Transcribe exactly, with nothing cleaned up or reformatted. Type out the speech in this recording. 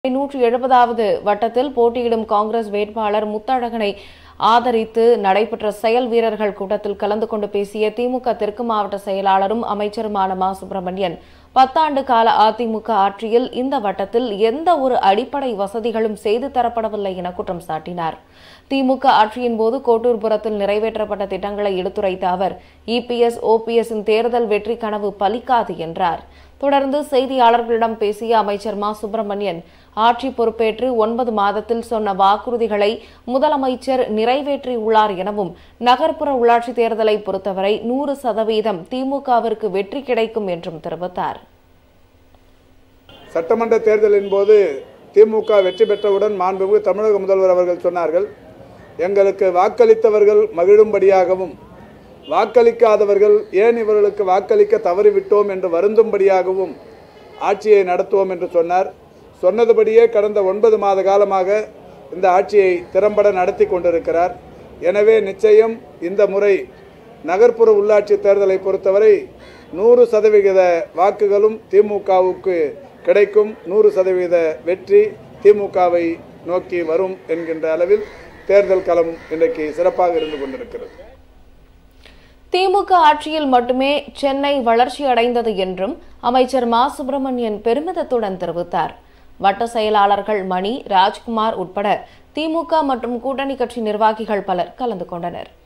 நூற்று எழுபதாவது வட்டத்தில் போட்டியிடும் காங்கிரஸ் வேட்பாளர் முத்தழகனை ஆதரித்து நடைபெற்ற செயல் வீரர்கள் கூட்டத்தில் கலந்து கொண்டு பேசிய திமுக தெற்கு மாவட்ட செயலாளரும் அமைச்சருமான மா சுப்பிரமணியன், பத்தாண்டு கால அதிமுக ஆட்சியில் இந்த வட்டத்தில் எந்த ஒரு அடிப்படை வசதிகளும் செய்து தரப்படவில்லை என குற்றம் சாட்டினார். திமுக ஆட்சியின் போது கோட்டூர்புரத்தில் நிறைவேற்றப்பட்ட திட்டங்களை எடுத்துரைத்த அவர், இபிஎஸ் ஓபிஎஸ்ஸின் தேர்தல் வெற்றி கனவு பலிக்காது என்றார். தொடர்ந்து செய்தியாளர்களிடம் பேசிய அமைச்சர் மா சுப்பிரமணியன், ஆட்சி பொறுப்பேற்று ஒன்பது மாதத்தில் சொன்ன வாக்குறுதிகளை முதலமைச்சர் நிறைவேற்றியுள்ளார் எனவும், நகர்ப்புற உள்ளாட்சி தேர்தலை பொறுத்தவரை நூறு சதவீதம் திமுகவிற்கு வெற்றி கிடைக்கும் என்றும் தெரிவித்தார். சட்டமன்ற தேர்தலின் போது திமுக வெற்றி பெற்றவுடன் மாண்புமிகு தமிழக முதல்வர் அவர்கள் சொன்னார்கள், எங்களுக்கு வாக்களித்தவர்கள் மகிழும்படியாகவும் வாக்களிக்காதவர்கள் ஏன் இவர்களுக்கு வாக்களிக்க தவறிவிட்டோம் என்று வருந்தும்படியாகவும் ஆட்சியை நடத்துவோம் என்று சொன்னார். சொன்னதுபடியே கடந்த ஒன்பது மாத காலமாக இந்த ஆட்சியை திறம்பட நடத்தி கொண்டிருக்கிறார். எனவே நிச்சயம் இந்த முறை நகர்ப்புற உள்ளாட்சி தேர்தலை பொறுத்தவரை நூறு சதவிகித வாக்குகளும் திமுகவுக்கு கிடைக்கும், நூறு சதவீத வெற்றி திமுகவை நோக்கி வரும் என்கின்ற அளவில் தேர்தல் களம் இன்றைக்கு சிறப்பாக இருந்து கொண்டிருக்கிறது. திமுக ஆட்சியில் மட்டுமே சென்னை வளர்ச்சி அடைந்தது என்றும் அமைச்சர் மா சுப்பிரமணியன் பெருமிதத்துடன் தெரிவித்தார். வட்ட செயலாளர்கள் மணி, ராஜ்குமார் உட்பட திமுக மற்றும் கூட்டணி கட்சி நிர்வாகிகள் பலர் கலந்து கொண்டனர்.